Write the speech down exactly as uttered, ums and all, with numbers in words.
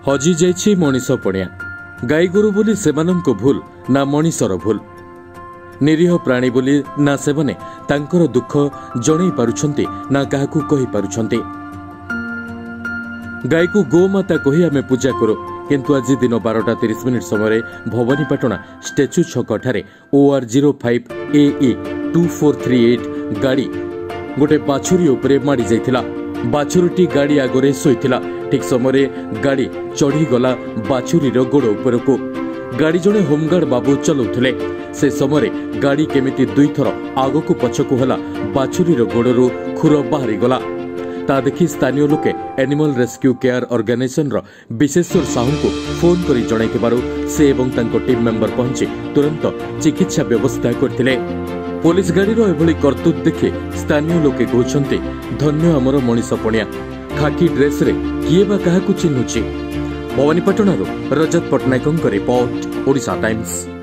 हजि जाइछि मनीष पणिया। गाई गोरु बोली सेमानंको भूल ना मनीषर भूल। निरीह प्राणी बोली ना सेमाने तांकर दुख जणै पारुछन्ति ना काहाकू कहि पारुछन्ति। गाई को गोमाता कही आमे पूजा करू, किंतु आज दिन बारटा तीस मिनिट समय भवानीपाटना स्टेच्यू छक ठारे OR zero five A E two four three eight गाड़ी गोटे बाछुरी उपरे माड़ी जाइथिला। बाछुरीटी गाड़ी आगरे शोइथिला। ठीक समय गाड़ी चढ़ी गला बाछुरीर गोड़ उपरकू। गाड़ी जड़े होमगार्ड बाबू चलाउथिले। से समय गाड़ी केमिति दुई थर आगकू पछकू होला बाछुरीर गोड़रू खुर बाहरी गला। ता देखि स्थानीय लोके एनिमल रेस्क्यू केयर ऑर्गेनाइजेशन रो विशेश्वर साहू को फोन करी जणाइथिबारु से एवं तांको टीम मेंबर पहुंची तुरंत चिकित्सा व्यवस्था करथिले। पुलिस गाड़ी रो एभली करतूत देखि स्थानीय लोके कहउछन्ति धन्य हमर मनीष पणिया। खाकी ड्रेस रे किए बा काहाकू चिन्हुछि। भवानीपाटना रो रजत पटनायकଙ୍କ रिपोर्ट ओडिशा टाइम्स।